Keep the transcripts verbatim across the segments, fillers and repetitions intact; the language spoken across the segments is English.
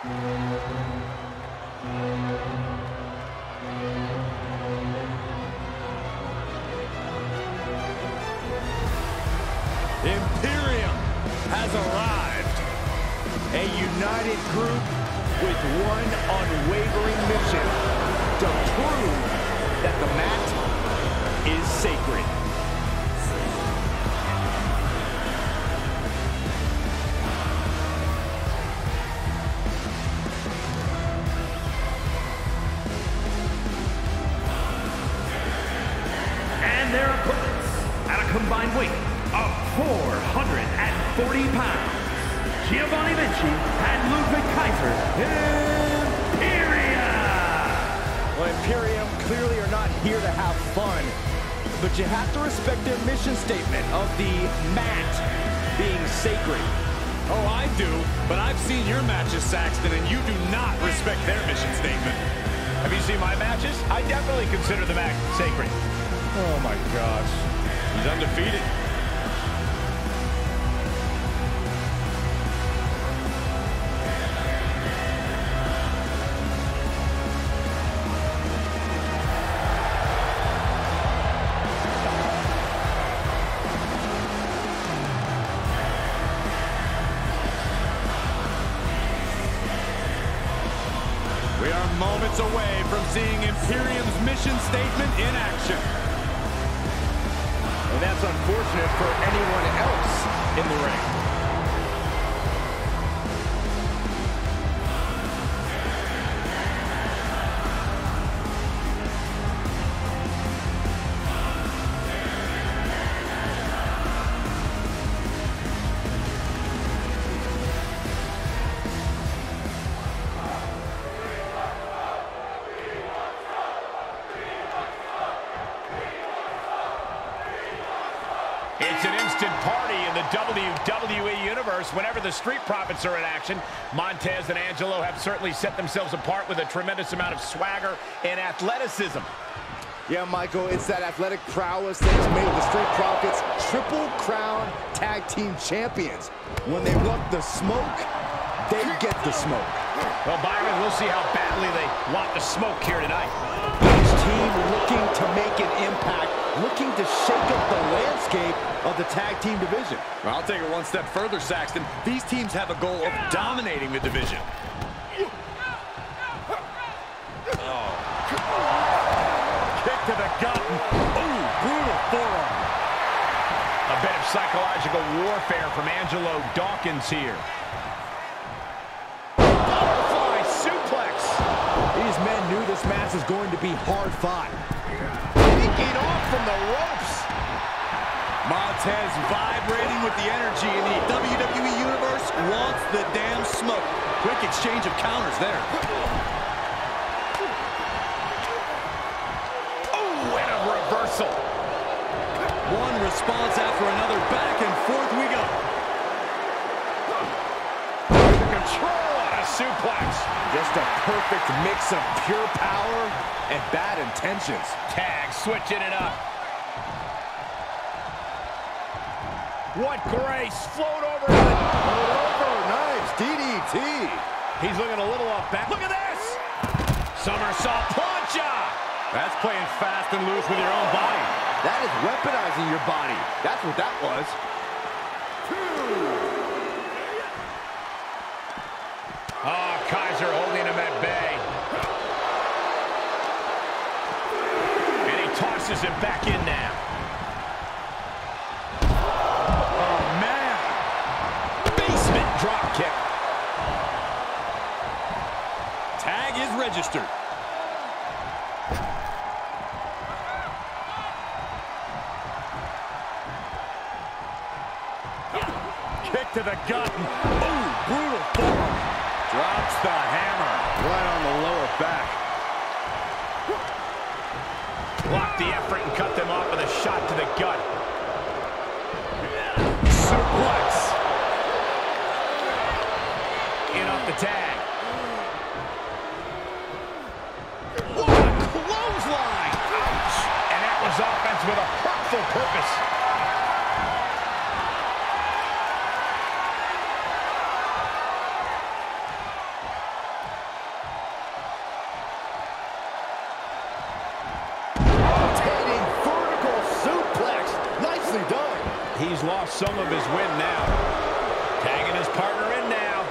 Imperium has arrived. A united group with one unwavering mission to prove that the mat is sacred. And their opponents at a combined weight of four hundred forty pounds, Giovanni Vinci and Ludwig Kaiser, Imperium! Well, Imperium clearly are not here to have fun, but you have to respect their mission statement of the mat being sacred. Oh, I do, but I've seen your matches, Saxton, and you do not respect their mission statement. Have you seen my matches? I definitely consider the mat sacred. Oh, my gosh. He's undefeated. We are moments away from seeing Imperium's mission statement in action. And that's unfortunate for anyone else in the ring. It's an instant party in the W W E Universe whenever the Street Profits are in action. Montez and Angelo have certainly set themselves apart with a tremendous amount of swagger and athleticism. Yeah, Michael, it's that athletic prowess that has made the Street Profits Triple Crown Tag Team Champions. When they want the smoke, they get the smoke. Well, Byron, we'll see how badly they want the smoke here tonight. Each team looking to make an impact, looking to shake up the landscape of the tag team division. Well, I'll take it one step further, Saxton. These teams have a goal of dominating the division. Oh. Kick to the gut. Ooh, brutal forearm. A bit of psychological warfare from Angelo Dawkins here. Butterfly suplex. These men knew this match was going to be hard fought. Taking off from the ropes. Montez vibrating with the energy in the W W E Universe wants the damn smoke. Quick exchange of counters there. Oh, and a reversal. One response after another. Back and forth we go. Under control on a suplex. Just a perfect mix of pure power and bad intentions. Tag switching it up. What grace. Float over. Float over. Nice. D D T. He's looking a little off back. Look at this. Somersault plancha. That's playing fast and loose with your own body. That is weaponizing your body. That's what that was. Oh, Kaiser holding him at bay. And he tosses him back in now. Oh, man. Basement drop kick. Tag is registered. Kick to the gut. Ooh, brutal forearm. Drops the hammer. Right on the lower back. Block the effort and cut them off with a shot to the gut. Suplex. In off the tag. What a clothesline. Ouch. And that was offense with a hurtful purpose. lost some of his wind now. Tagging his partner in now.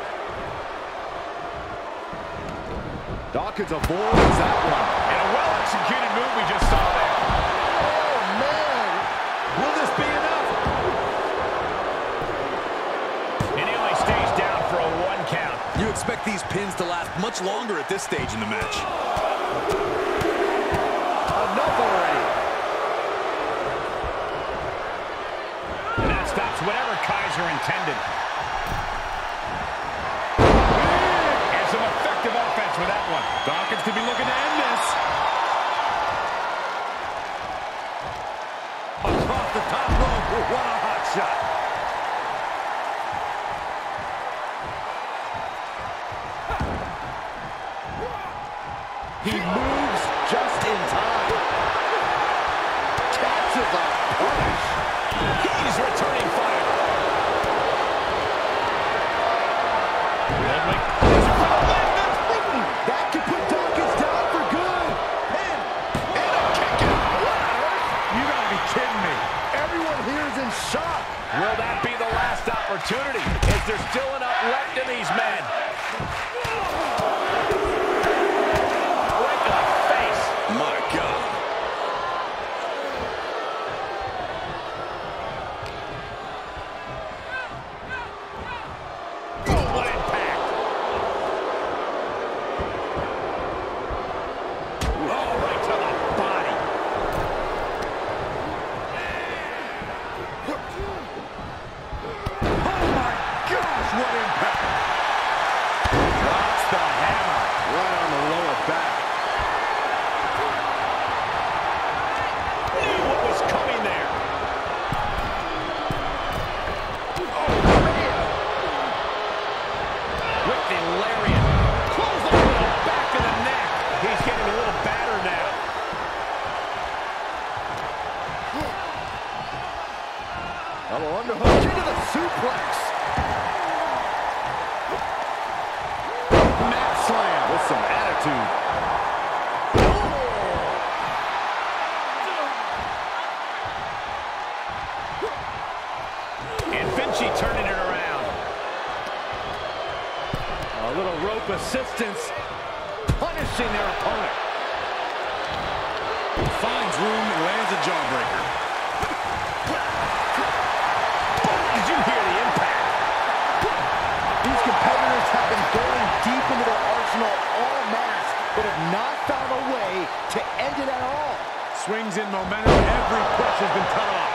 Dawkins avoids that one. And a well-executed move we just saw there. Oh, man. Will this be enough? And he only stays down for a one count. You expect these pins to last much longer at this stage in the match. Enough already. And that stops whatever Kaiser intended. And some effective offense with that one. Dawkins could be looking to end this. Across the top rope. What a hot shot. He moves just in time. Catches a punch. He's returning fire. Ludwig. That could put Dawkins down for good. Pin. And a kick out. You gotta be kidding me. Everyone here is in shock. Will that be the last opportunity? Is there still enough left in these men? Right to the face. My God. Oh, what impact. Oh, right to the body. Oh my gosh, what impact. Drops the hammer right on the lower back. Knew what was coming there. With the lariat. Close on the back of the neck. He's getting a little battered now. Double underhook into the suplex. Mat slam with some attitude. And Vinci turning it around. A little rope assistance, punishing their opponent. Finds room and lands a jawbreaker. Did you hear the impact? These competitors have been going deep into their arsenal all match, but have not found a way to end it at all. Swings in momentum, every push has been cut off.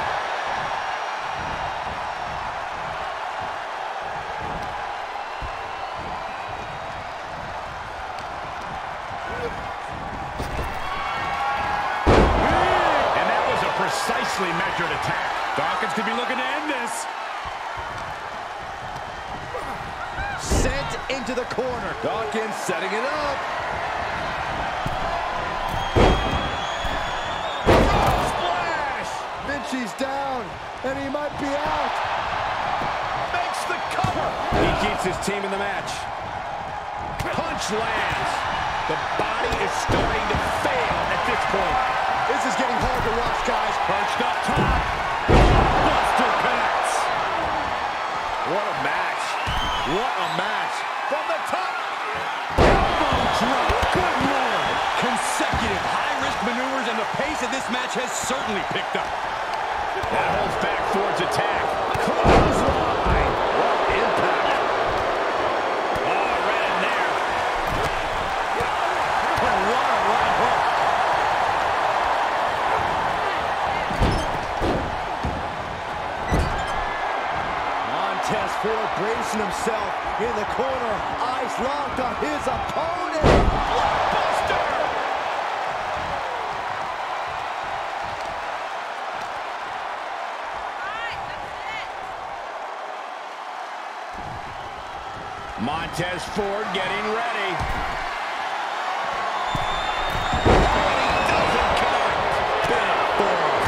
And that was a precisely measured attack. Dawkins could be looking to end this. Sent into the corner. Dawkins setting it up. Splash! Vinci's down, and he might be out. Makes the cover. He keeps his team in the match. Punch lands. The body is starting to fail at this point. This is getting hard to watch, guys. Perched up top. Buster connects. What a match. What a match. From the top. Elbow drop. Good Lord. Consecutive high-risk maneuvers, and the pace of this match has certainly picked up. That holds back Ford's attack. Clothesline. What impact. Oh, right in there. Oh, what a right hook. Montez Ford bracing himself in the corner. Eyes locked on his opponent. Blockbuster! Montez Ford getting ready. Doesn't connect. Big forearm.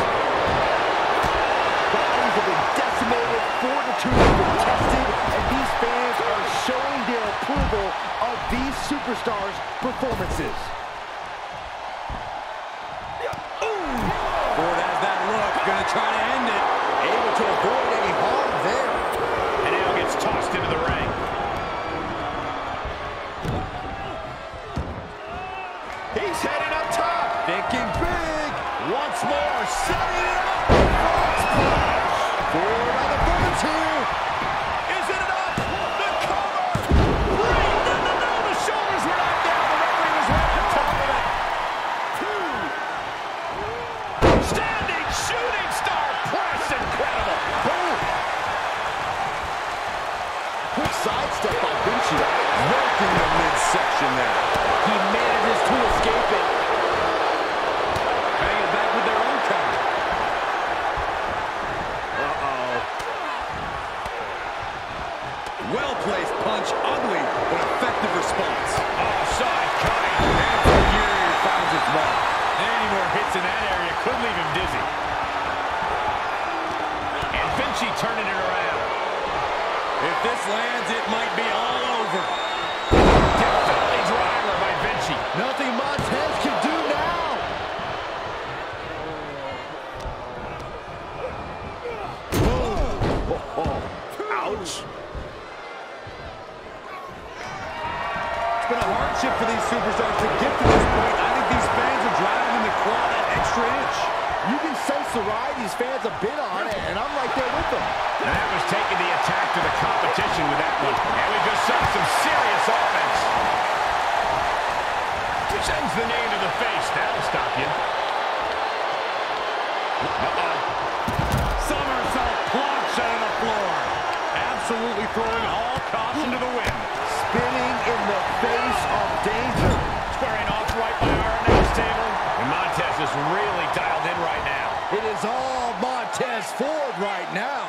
Bodies have been decimated, fortitude has been tested, and these fans are showing their approval of these superstars' performances. Ooh. Ford has that look, gonna try to end it. Able to avoid He's headed up top. Thinking big. Once more, setting it up. Frog splash. Forward on the Birds here. Is it enough? The cover. Three. No, no, no. The shoulders were knocked down. The referee was right on top of it. Two. Standing shooting star press. Incredible. Boom. Quick sidestep by Vinci. Working the midsection there. He manages to escape it. Hanging back with their own counter. Uh-oh. Well-placed punch. Ugly, but effective response. Oh, saw it coming. And Fury finds its mark. Any more hits in that area could leave him dizzy. And Vinci turning it around. If this lands, it might be all over. Death Valley driver by Vinci. Nothing Montez can do now. Boom. Oh, oh. Ouch. It's been a hardship for these superstars to get to this point. I think these fans are driving them to claw that extra inch. You can sense the ride these fans have been on it, and I'm right there with them. And that was taking the attack to the competition with that one. And we just saw some serious offense. Sends the knee to the face. That'll stop you. Uh-oh. Somersault plunge out of the floor. Absolutely throwing all caution to the wind. Spinning in the face of danger. Squaring off right by our announce table. And Montez is really dialed in right now. It is all Montez Ford right now.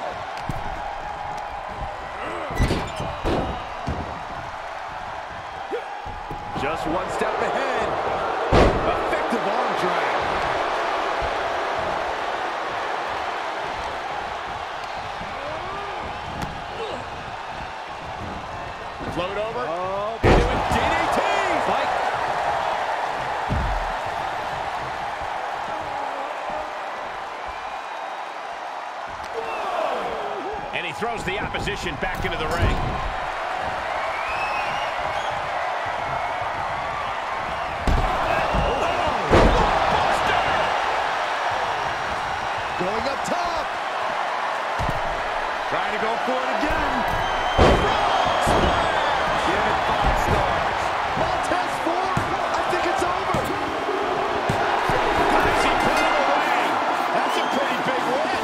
Just one step ahead. Effective arm drag. Float over. Oh, into a D D T. Fight. And he throws the opposition back into the ring. Going up top. Trying to go for it again. Frog splash. Give it five stars. Montez Ford. I think it's over. As he put it away. That's a pretty big win.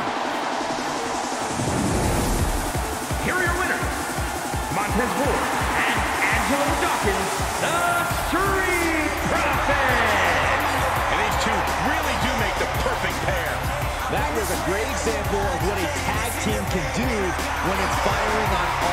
Here are your winners, Montez Ford and Angelo Dawkins, the Street Profits. And these two really do make the perfect pair. That was a great example of what a tag team can do when it's firing on